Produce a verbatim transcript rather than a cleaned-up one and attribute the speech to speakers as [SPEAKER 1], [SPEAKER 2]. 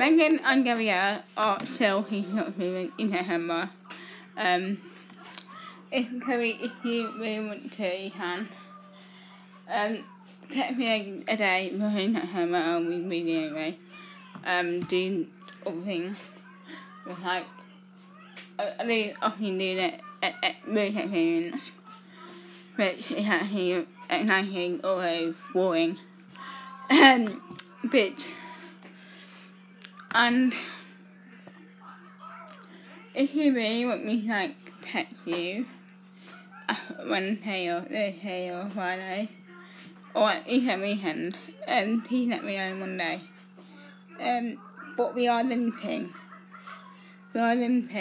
[SPEAKER 1] Megan and Gabrielle are still he's not moving in her hammer. Um, if Chloe, if you really want to, you can. Um, text me a day behind that hammer. I'll be reading anyway. Um, do other things with like at least often doing it at, at really experience, which is actually exciting although boring. Um, but and if you really want me to like text you uh, Wednesday or Thursday or Friday or either weekend, um, please let me know Monday. Um, but we are limiting. We are limiting.